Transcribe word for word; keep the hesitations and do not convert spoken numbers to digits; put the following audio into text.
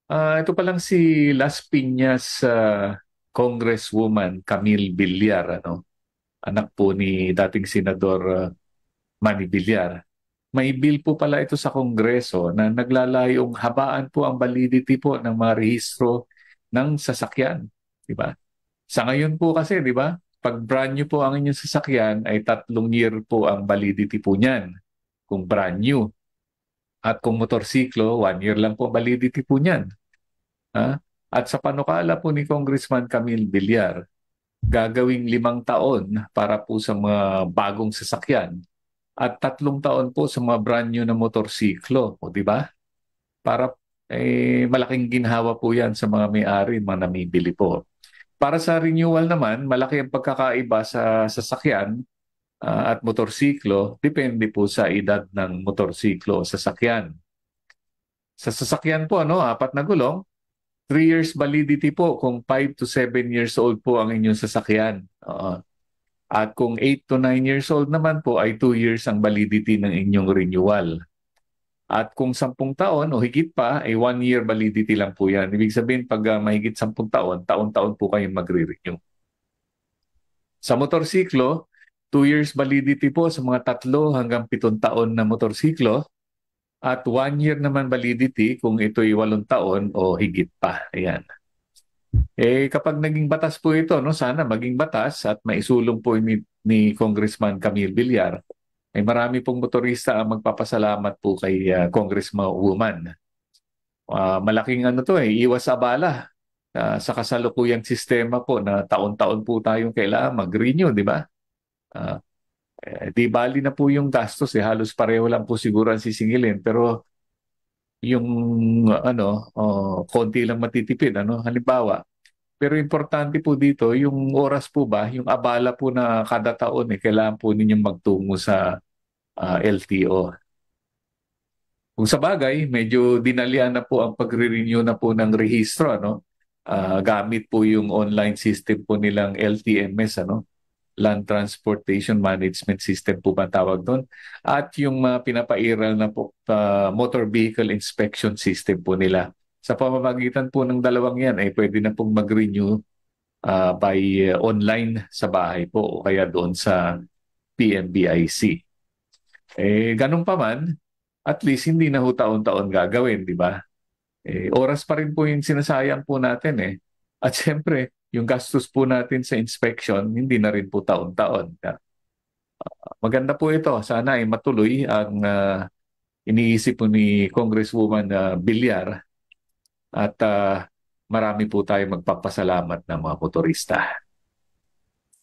Ah, ito pa lang si Las Piñas ah, Congresswoman Camille Villar, ano? Anak po ni dating Senador ah, Manny Villar. May bill po pala ito sa Kongreso na naglalayong habaan po ang validity po ng mga rehistro ng sasakyan, di ba? Sa ngayon po kasi, di ba? Pag brand new po ang inyong sasakyan ay tatlong year po ang validity po niyan kung brand new. At kung motorsiklo, one year lang po ang validity po niyan. Ha? At sa panukala po ni Congressman Camille Villar, gagawing limang taon para po sa mga bagong sasakyan at tatlong taon po sa mga brand new na motorsiklo. O di ba? Para eh, malaking ginhawa po yan sa mga may-ari, mga namibili po. Para sa renewal naman, malaki ang pagkakaiba sa sasakyan ah, at motorsiklo. Depende po sa edad ng motorsiklo o sasakyan. Sa sasakyan po, ano, apat na gulong, three years validity po kung five to seven years old po ang inyong sasakyan. Oo. At kung eight to nine years old naman po ay two years ang validity ng inyong renewal. At kung sampung taon o higit pa, ay one year validity lang po yan. Ibig sabihin, pag uh, mahigit sampung taon, taon-taon po kayong magre-renew. Sa motorsiklo, two years validity po sa mga tatlo hanggang pitong taon na motorsiklo at one year naman validity kung ito'y walong taon o higit pa. Ayan. Eh kapag naging batas po ito, no, sana maging batas at maisulong po ni, ni Congressman Camille Villar, ay marami pong motorista ang magpapasalamat po kay uh, Congressman Woman. Uh, malaking ano to eh, iwas abala uh, sa kasalukuyang sistema po na taon-taon po tayong kailangan mag-renew, di ba? Uh, eh, di bali na po yung gastos eh, halos pareho lang po siguro ang sisingilin pero yung ano, oh, konti lang matitipid, ano? Halimbawa, pero importante po dito, yung oras po ba, yung abala po na kada taon eh, kailangan po ninyong magtungo sa ah, L T O. Kung sa bagay, medyo dinalian na po ang pagre-renew na po ng rehistro, ano? Ah, gamit po yung online system po nilang L T M S, ano? Land Transportation Management System po ba ang tawag doon? At yung uh, pinapairal na po ah, Motor Vehicle Inspection System po nila. Sa pamamagitan po ng dalawang yan, ay pwede na pong mag-renew ah, by uh, online sa bahay po o kaya doon sa P M B I C. Eh, ganun pa man, at least hindi na ho taon-taon gagawin, di ba? Eh, oras pa rin po yung sinasayang po natin eh. At siyempre, yung gastos po natin sa inspection, hindi na rin po taon-taon. Maganda po ito. Sana ay matuloy ang ah, iniisip po ni Congresswoman uh, Villar at ah, marami po tayo magpapasalamat ng mga motorista.